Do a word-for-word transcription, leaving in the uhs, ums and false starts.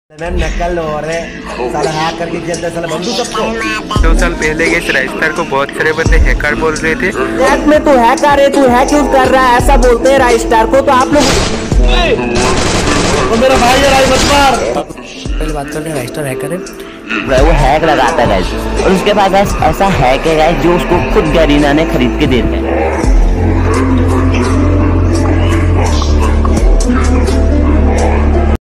नकल हो रहे साला हैक करके खेलते साला बंदूक सबको। दो साल पहले के इस राइस्टार को बहुत सारे बंदे हैकर बोल रहे थे। हैक में तू हैकर है, तू हैक यूज कर रहा है ऐसा बोलते हैं राइस्टार को। तो आप लोग तो मेरा भाई है राई मत मार। पहले बात करते हैं राइस्टार हैकर है, वो हैक लगाता है गाइस, और उसके बाद गाइस ऐसा हैक है गाइस जो उसको खुद गरीना ने खरीद के देते हैं।